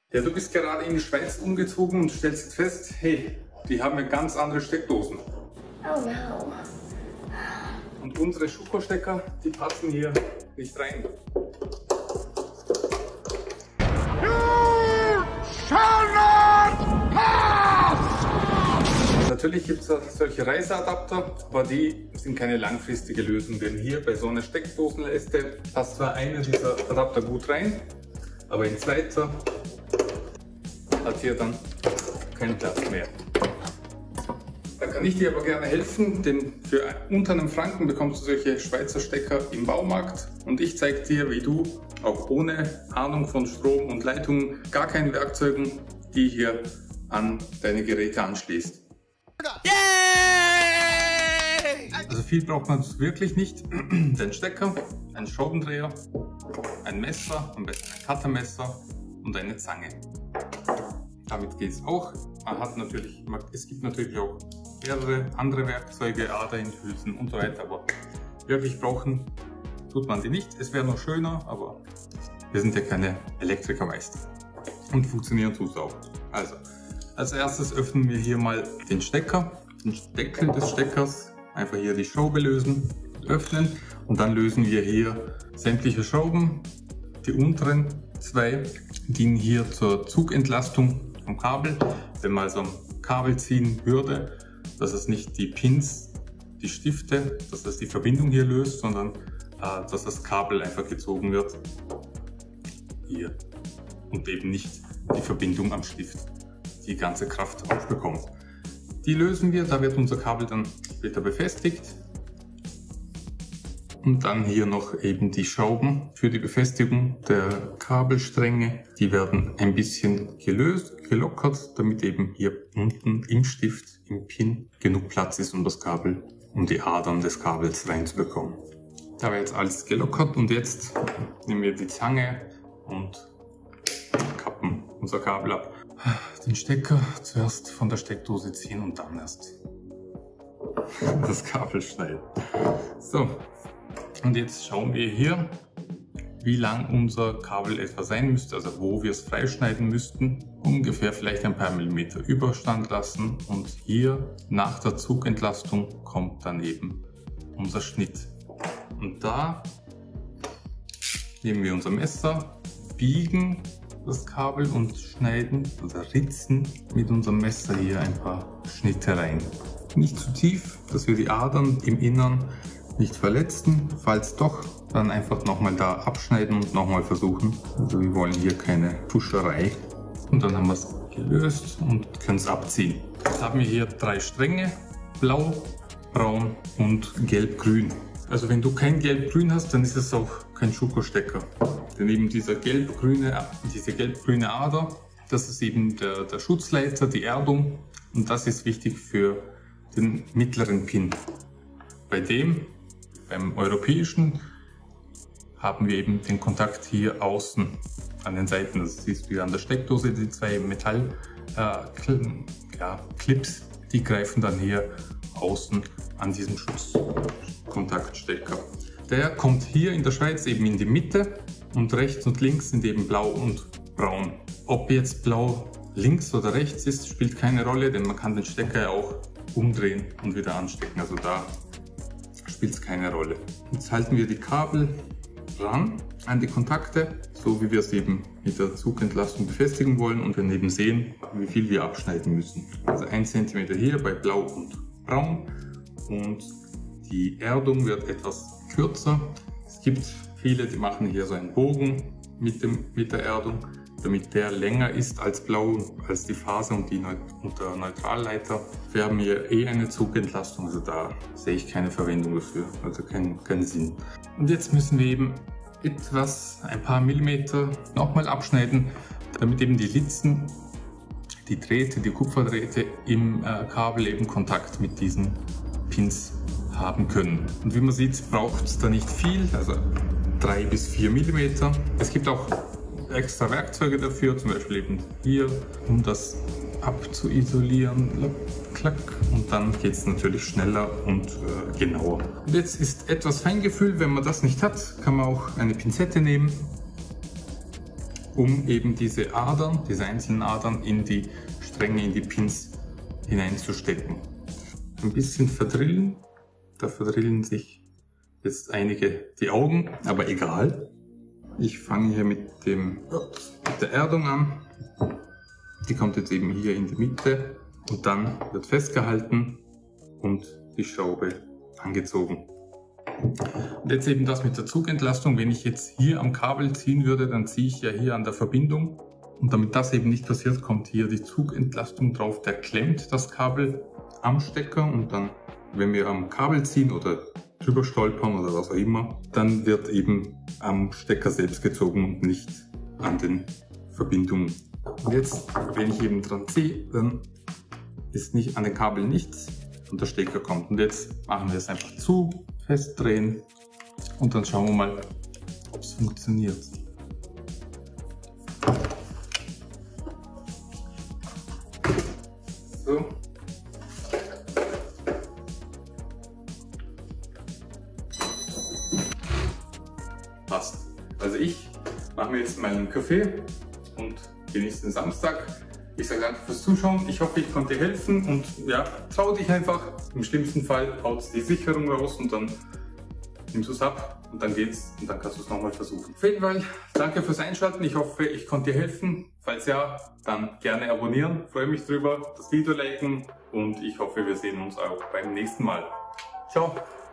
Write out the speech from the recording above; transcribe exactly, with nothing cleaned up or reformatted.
Ja, du bist gerade in die Schweiz umgezogen und stellst fest, hey, die haben ja ganz andere Steckdosen. Oh no. Und unsere Schuko-Stecker, die passen hier nicht rein. You shall not pass! Natürlich gibt es solche Reiseadapter, aber die sind keine langfristige Lösung, denn hier bei so einer Steckdosenleiste passt zwar einer dieser Adapter gut rein, aber ein zweiter hat hier dann keinen Platz mehr. Da kann ich dir aber gerne helfen, denn für unter einem Franken bekommst du solche Schweizer Stecker im Baumarkt und ich zeige dir, wie du auch ohne Ahnung von Strom und Leitungen, gar keinen Werkzeugen, die hier an deine Geräte anschließt. Also viel braucht man wirklich nicht. Den Stecker, einen Schraubendreher, ein Messer, am besten ein Cuttermesser und eine Zange. Damit geht es auch. Man hat natürlich, es gibt natürlich auch mehrere andere Werkzeuge, Aderinhülsen und so weiter, aber wirklich brauchen tut man sie nicht. Es wäre noch schöner, aber wir sind ja keine Elektrikermeister und funktionieren tut es auch. Also, als erstes öffnen wir hier mal den Stecker, den Deckel des Steckers, einfach hier die Schraube lösen, öffnen und dann lösen wir hier sämtliche Schrauben. Die unteren zwei dienen hier zur Zugentlastung vom Kabel. Wenn man so ein Kabel ziehen würde, dass es nicht die Pins, die Stifte, dass es die Verbindung hier löst, sondern äh, dass das Kabel einfach gezogen wird. Hier. Und eben nicht die Verbindung am Stift die ganze Kraft aufbekommt. Die lösen wir, da wird unser Kabel dann später befestigt. Und dann hier noch eben die Schrauben für die Befestigung der Kabelstränge. Die werden ein bisschen gelöst, gelockert, damit eben hier unten im Stift, im Pin, genug Platz ist, um das Kabel, um die Adern des Kabels reinzubekommen. Da war jetzt alles gelockert und jetzt nehmen wir die Zange und kappen unser Kabel ab. Den Stecker zuerst von der Steckdose ziehen und dann erst das Kabel schneiden. So. Und jetzt schauen wir hier, wie lang unser Kabel etwa sein müsste, also wo wir es freischneiden müssten. Ungefähr vielleicht ein paar Millimeter Überstand lassen und hier nach der Zugentlastung kommt dann eben unser Schnitt. Und da nehmen wir unser Messer, biegen das Kabel und schneiden oder ritzen mit unserem Messer hier ein paar Schnitte rein. Nicht zu tief, dass wir die Adern im Innern nicht verletzen, falls doch, dann einfach nochmal da abschneiden und nochmal versuchen. Also wir wollen hier keine Puscherei. Und dann haben wir es gelöst und können es abziehen. Jetzt haben wir hier drei Stränge, blau, braun und gelb-grün. Also wenn du kein gelb-grün hast, dann ist es auch kein Schuko-Stecker. Denn eben dieser gelb-grüne, diese gelb-grüne Ader, das ist eben der, der Schutzleiter, die Erdung und das ist wichtig für den mittleren Pin. Bei dem Beim europäischen haben wir eben den Kontakt hier außen an den Seiten. Das siehst du hier an der Steckdose, die zwei Metall äh, ja, Clips, die greifen dann hier außen an diesem Schutzkontaktstecker. Der kommt hier in der Schweiz eben in die Mitte und rechts und links sind eben blau und braun. Ob jetzt blau links oder rechts ist, spielt keine Rolle, denn man kann den Stecker ja auch umdrehen und wieder anstecken. Also da spielt es keine Rolle. Jetzt halten wir die Kabel ran an die Kontakte, so wie wir es eben mit der Zugentlastung befestigen wollen und dann eben sehen, wie viel wir abschneiden müssen. Also ein Zentimeter hier bei blau und braun und die Erdung wird etwas kürzer. Es gibt viele, die machen hier so einen Bogen mit, dem, mit der Erdung, damit der länger ist als blau, als die Phase und, die Neut und der Neutralleiter. Wir haben hier eh eine Zugentlastung, also da sehe ich keine Verwendung dafür, also keinen, keinen Sinn. Und jetzt müssen wir eben etwas, ein paar Millimeter nochmal abschneiden, damit eben die Litzen, die Drähte, die Kupferdrähte im äh, Kabel eben Kontakt mit diesen Pins haben können. Und wie man sieht, braucht es da nicht viel, also drei bis vier Millimeter. Es gibt auch extra Werkzeuge dafür, zum Beispiel eben hier, um das abzuisolieren. Klack, und dann geht es natürlich schneller und äh, genauer. Und jetzt ist etwas Feingefühl, wenn man das nicht hat, kann man auch eine Pinzette nehmen. um eben diese Adern, diese einzelnen Adern in die Stränge, in die Pins hineinzustecken. Ein bisschen verdrillen, da verdrillen sich jetzt einige die Augen, aber egal. Ich fange hier mit, dem, mit der Erdung an. Die kommt jetzt eben hier in die Mitte und dann wird festgehalten und die Schraube angezogen. Und jetzt eben das mit der Zugentlastung. Wenn ich jetzt hier am Kabel ziehen würde, dann ziehe ich ja hier an der Verbindung. Und damit das eben nicht passiert, kommt hier die Zugentlastung drauf. Der klemmt das Kabel am Stecker und dann, wenn wir am Kabel ziehen oder drüber stolpern oder was auch immer, dann wird eben am Stecker selbst gezogen und nicht an den Verbindungen. Und jetzt, wenn ich eben dran ziehe, dann ist nicht an den Kabeln nichts und der Stecker kommt. Und jetzt machen wir es einfach zu, festdrehen und dann schauen wir mal, ob es funktioniert. So. Passt. Also ich mache mir jetzt meinen Kaffee und genieße den Samstag. Ich sage danke fürs Zuschauen. Ich hoffe, ich konnte dir helfen und ja, trau dich einfach. Im schlimmsten Fall haut die Sicherung raus und dann nimmst du es ab und dann geht's und dann kannst du es nochmal versuchen. Auf jeden Fall, danke fürs Einschalten. Ich hoffe, ich konnte dir helfen. Falls ja, dann gerne abonnieren. Freue mich drüber, das Video liken und ich hoffe, wir sehen uns auch beim nächsten Mal. Ciao!